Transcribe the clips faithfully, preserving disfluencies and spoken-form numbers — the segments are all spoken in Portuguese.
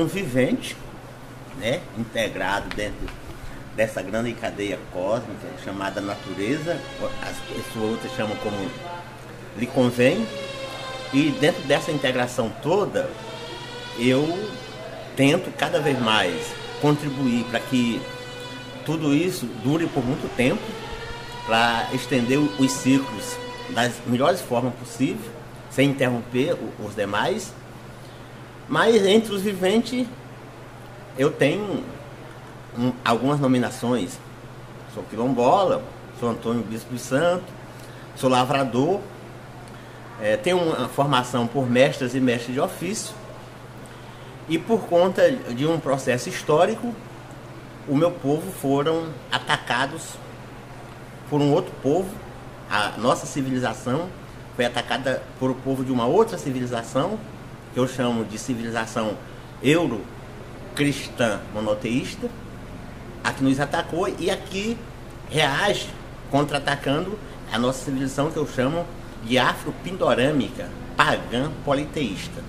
vivente, né, integrado dentro dessa grande cadeia cósmica chamada natureza, as pessoas outras chamam como lhe convém, e dentro dessa integração toda, eu tento cada vez mais contribuir para que tudo isso dure por muito tempo, para estender os ciclos das melhores formas possíveis, sem interromper os demais. Mas entre os viventes, eu tenho um, algumas nominações. Sou quilombola, sou Antônio Bispo de Santo, sou lavrador, é, tenho uma formação por mestres e mestres de ofício, e por conta de um processo histórico, o meu povo foram atacados por um outro povo. A nossa civilização foi atacada por o povo de uma outra civilização, que eu chamo de civilização euro-cristã monoteísta, a que nos atacou e aqui reage contra-atacando a nossa civilização, que eu chamo de afro-pindorâmica, pagã politeísta.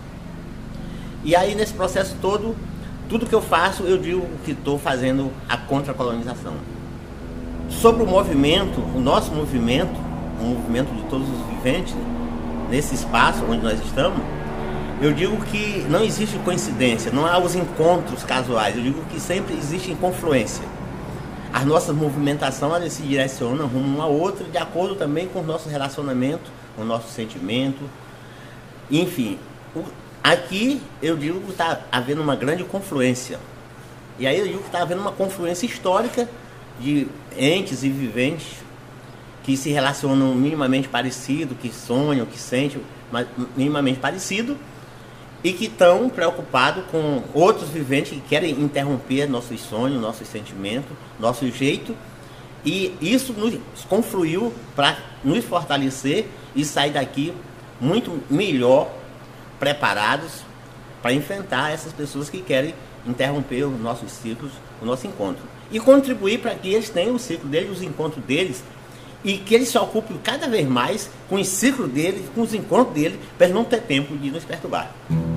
E aí, nesse processo todo, tudo que eu faço, eu digo que estou fazendo a contra-colonização. Sobre o movimento, o nosso movimento, o movimento de todos os viventes, nesse espaço onde nós estamos, eu digo que não existe coincidência, não há os encontros casuais, eu digo que sempre existe confluência. As nossas movimentações, elas se direcionam rumo uma a outra, de acordo também com o nosso relacionamento, com o nosso sentimento, enfim. O, aqui eu digo que está havendo uma grande confluência. E aí eu digo que está havendo uma confluência histórica de entes e viventes que se relacionam minimamente parecido, que sonham, que sentem, mas minimamente parecido, e que estão preocupados com outros viventes que querem interromper nossos sonhos, nossos sentimentos, nosso jeito, e isso nos confluiu para nos fortalecer e sair daqui muito melhor preparados para enfrentar essas pessoas que querem interromper os nossos ciclos, o nosso encontro, e contribuir para que eles tenham o ciclo deles, os encontros deles, e que eles se ocupem cada vez mais com o ciclo deles, com os encontros deles, para eles não ter tempo de nos perturbar.